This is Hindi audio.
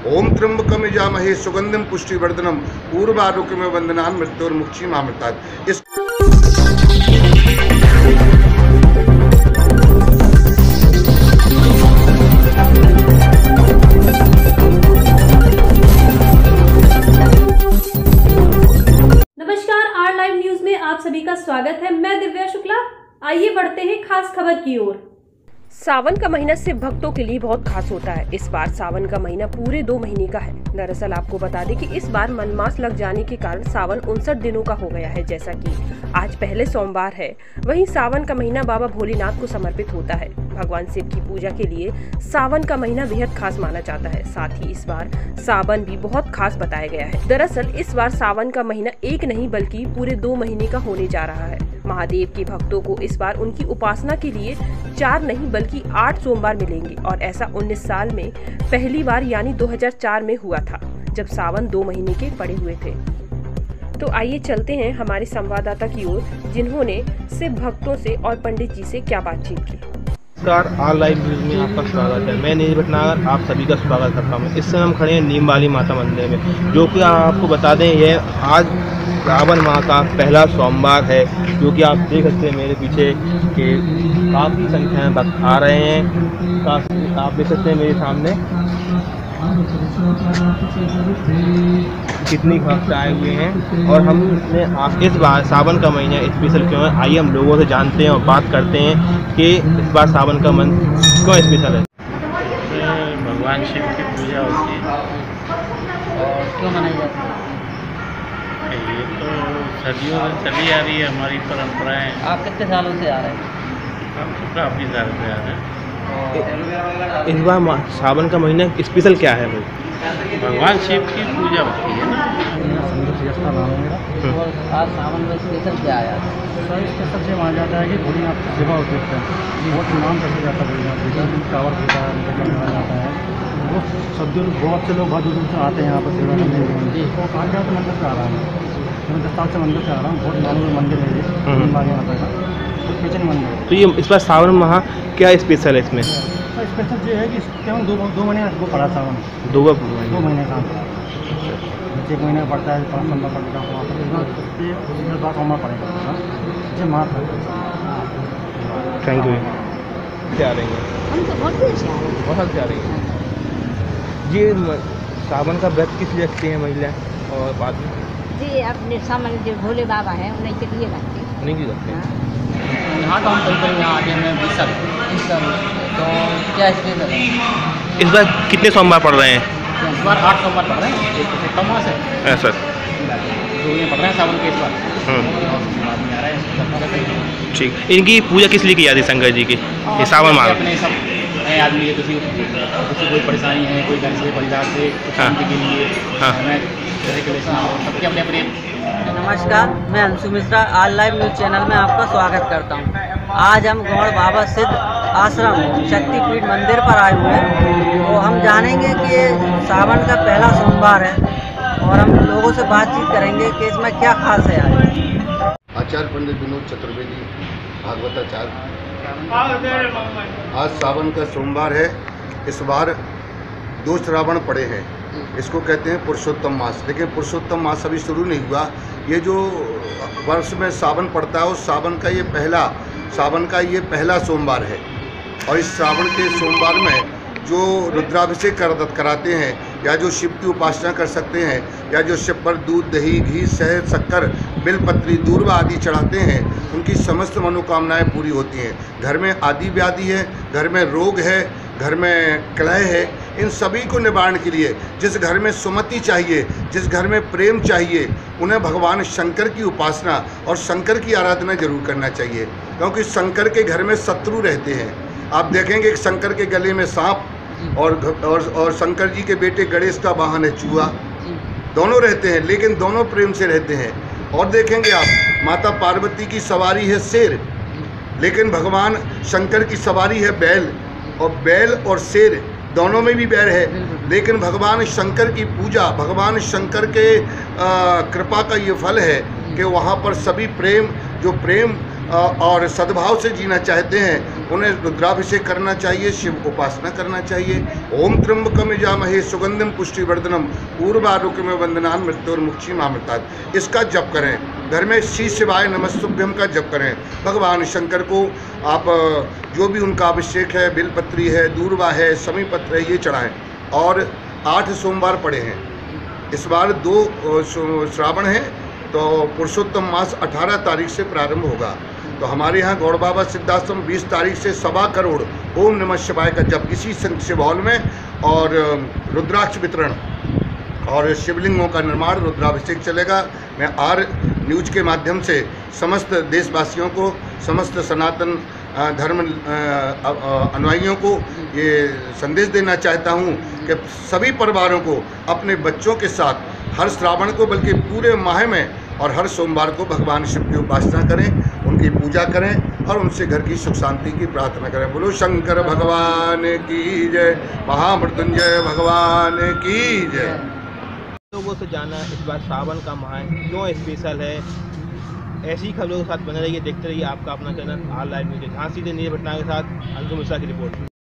ओम त्र्यंबकम यजामहे सुगंधिम पुष्टिवर्धनम पूर्वारोग्यम वंदनान मृत्योर्मुक्षीमामृतात्। इस नमस्कार, आर लाइव न्यूज में आप सभी का स्वागत है। मैं दिव्या शुक्ला। आइए बढ़ते हैं खास खबर की ओर। सावन का महीना शिव भक्तों के लिए बहुत खास होता है। इस बार सावन का महीना पूरे 2 महीने का है। दरअसल आपको बता दें कि इस बार मनमास लग जाने के कारण सावन 59 दिनों का हो गया है। जैसा कि आज पहले सोमवार है, वहीं सावन का महीना बाबा भोलेनाथ को समर्पित होता है। भगवान शिव की पूजा के लिए सावन का महीना बेहद खास माना जाता है। साथ ही इस बार सावन भी बहुत खास बताया गया है। दरअसल इस बार सावन का महीना 1 नहीं बल्कि पूरे 2 महीने का होने जा रहा है। महादेव के भक्तों को इस बार उनकी उपासना के लिए 4 नहीं बल्कि 8 सोमवार मिलेंगे और ऐसा 19 साल में पहली बार यानी 2004 में हुआ था, जब सावन 2 महीने के पड़े हुए थे। तो आइए चलते हैं हमारे संवाददाता की ओर, जिन्होंने शिव भक्तों से और पंडित जी से क्या बातचीत की। नमस्कार, आर लाइव न्यूज में आपका स्वागत है। मैं नीरज भटनागर आप सभी का स्वागत करता हूँ। इस समय हम खड़े हैं नीम वाली माता मंदिर में, जो कि आपको बता दें यह आज श्रावण माह का पहला सोमवार है, जो कि आप देख सकते हैं मेरे पीछे कि काफ़ी संख्या में भक्त आ रहे हैं। काफ़ी आप देख सकते हैं मेरे सामने कितनी भक्त आए हुए हैं। और हमने आप इस बार सावन का महीना स्पेशल क्यों है, आइए हम लोगों से जानते हैं और बात करते हैं कि इस बार सावन का मन क्यों स्पेशल है। भगवान शिव की पूजा होती है और क्यों मनाई जाती है? ये तो सदियों से चली आ रही है हमारी परंपराएं। आप कितने सालों से आ रहे हैं? हम तो काफ़ी साल से आ रहे हैं। इस बार सावन का महीना स्पेशल क्या है भाई? भगवान शिव की पूजा होती है ना। और आज सावन में स्पेशल क्या आया? सर स्पेशल से माना जाता है कि भोलेनाथ की सेवा होती है। बहुत नाम करके जाता है भोलेनाथ जी का, टावर होता है, उनका जन्म माना जाता है। वो सब बहुत से लोग बहुत दूर से आते हैं यहाँ पर सेवा करने के लिए। तो कहाँ क्या तो मंदिर से आ रहा हूँ, मैं 10 साल से मंदिर से आ रहा हूँ। बहुत नाम मंदिर है ये माता का, किचन मंदिर। तो ये इस बार सावन माह क्या स्पेशल है इसमें? तो स्पेशल ये है कि केवल 2 महीने वो पड़ा सावन, 2 महीने का 1 महीने पड़ता है, 5 नंबर पड़ता है। ये 10 सोमवार पड़ेगा जी माँ। Thank you. क्या आ रही हैं? हम तो बहुत देर से आ रहे हैं। बहुत से आ रही हैं। ये सावन का व्रत किस लिए रखते हैं महिला और बाद में? जी अपने सामने जो भोले बाबा हैं उन्हीं के लिए रखते हैं। उन्हीं की रखते हैं। यहाँ तो हम करीब यहाँ आगे में 20 साल तो क्या स्पेशल है? इस बार कितने सोमवार पड़ रहे हैं? इस बार 8 सोमवार पड़ रहे हैं। एक तो कम मास है ऐसा 2 महीने पड़ रहे हैं सावन के इस बार। बाद में आ रहा है। ठीक। इनकी पूजा किस लिए की जाती है शंकर जी की? ये सावन माह अपने सब नए आदमी है, किसी कोई परेशानी है, कोई घर से परिवार से शांति के लिए, सबके अपने अपने। नमस्कार, मैं Anshu Mishra R live news channel में आपका स्वागत करता हूं। आज हम गौड़ बाबा सिद्ध आश्रम शक्तिपीठ मंदिर पर आए हुए हैं। तो हम जानेंगे कि ये सावन का पहला सोमवार है और हम लोगों से बातचीत करेंगे कि इसमें क्या खास है। आचार्य पंडित विनोद चतुर्वेदी, भागवताचार्य। आज सावन का सोमवार है। इस बार 2 श्रावण पड़े हैं। इसको कहते हैं पुरुषोत्तम मास, लेकिन पुरुषोत्तम मास अभी शुरू नहीं हुआ। ये जो वर्ष में सावन पड़ता है उस सावन का ये पहला सोमवार है। और इस श्रावण के सोमवार में जो रुद्राभिषेक कराते हैं या जो शिव की उपासना कर सकते हैं या जो शिव पर दूध, दही, घी, शहद, शक्कर, बिलपत्री, दूर्वा आदि चढ़ाते हैं, उनकी समस्त मनोकामनाएं पूरी होती हैं। घर में आदि व्याधि है, घर में रोग है, घर में कलह है, इन सभी को निवारण के लिए जिस घर में सुमति चाहिए, जिस घर में प्रेम चाहिए, उन्हें भगवान शंकर की उपासना और शंकर की आराधना जरूर करना चाहिए। क्योंकि शंकर के घर में शत्रु रहते हैं। आप देखेंगे कि शंकर के गले में सांप और शंकर जी के बेटे गणेश का वाहन है चूहा। दोनों रहते हैं, लेकिन दोनों प्रेम से रहते हैं। और देखेंगे आप माता पार्वती की सवारी है शेर, लेकिन भगवान शंकर की सवारी है बैल। और बैल और शेर दोनों में भी बैर है, लेकिन भगवान शंकर की पूजा, भगवान शंकर के कृपा का ये फल है कि वहाँ पर सभी प्रेम, जो प्रेम और सद्भाव से जीना चाहते हैं उन्हें रुद्राभिषेक करना चाहिए, शिव उपासना करना चाहिए। ओम त्र्यंबकम यजामहे सुगंधिम पुष्टिवर्धनम उर्वारुकमिव वंदनान् मृत्योर्मुक्षीमामृतात्। इसका जप करें, घर में श्री शिवाय नमस्तुभ्यम का जप करें। भगवान शंकर को आप जो भी उनका अभिषेक है, बिलपत्री है, दूर्वा है, समीपत्र है, ये चढ़ाएं। और 8 सोमवार पड़े हैं इस बार, 2 श्रावण है, तो पुरुषोत्तम मास 18 तारीख से प्रारंभ होगा। तो हमारे यहाँ गौड़ बाबा सिद्धाश्रम 20 तारीख से 1.25 करोड़ ओम नमः शिवाय का जप इसी शिव हॉल में, और रुद्राक्ष वितरण और शिवलिंगों का निर्माण, रुद्राभिषेक चलेगा। मैं आर न्यूज के माध्यम से समस्त देशवासियों को, समस्त सनातन धर्म अनुयायियों को ये संदेश देना चाहता हूँ कि सभी परिवारों को अपने बच्चों के साथ हर श्रावण को, बल्कि पूरे माह में और हर सोमवार को भगवान शिव की उपासना करें, उनकी पूजा करें और उनसे घर की सुख शांति की प्रार्थना करें। बोलो शंकर भगवान की जय, महामृत्युंजय भगवान की जय। लोगों से जाना इस बार सावन का माह क्यों स्पेशल है, ऐसी खबरों के साथ बने रहिए, देखते रहिए आपका अपना channel R live news. Jhansi से नीरज भटनागर के साथ अंशु मिश्रा की रिपोर्ट।